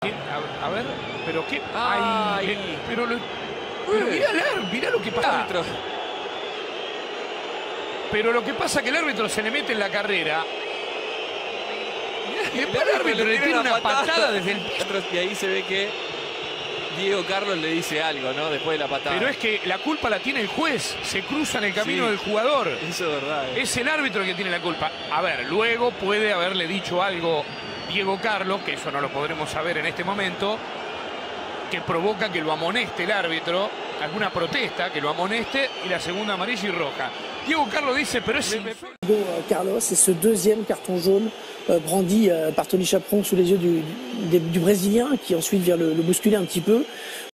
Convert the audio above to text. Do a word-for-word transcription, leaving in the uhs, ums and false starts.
A, a ver, pero qué. Ay, Ay, pero, lo, pero mirá, mirá lo que pasa. Árbitro. Pero lo que pasa es que el árbitro se le mete en la carrera. Y después el árbitro le tira una patada, patada desde el piso. Y ahí se ve que Diego Carlos le dice algo, ¿no? Después de la patada. Pero es que la culpa la tiene el juez. Se cruza en el camino sí, del jugador. Eso es verdad. Eh. Es el árbitro el que tiene la culpa. A ver, luego puede haberle dicho algo Diego Carlos, que eso no lo podremos saber en este momento, que provoca que lo amoneste el árbitro, alguna protesta, que lo amoneste, y la segunda amarilla y roja. Diego Carlos dice, pero es... Carlos, c'est ce deuxième carton jaune euh, brandi euh, par Tony Chaperon sous les yeux du, du, du Brésilien, qui ensuite vient le, le bousculer un petit peu.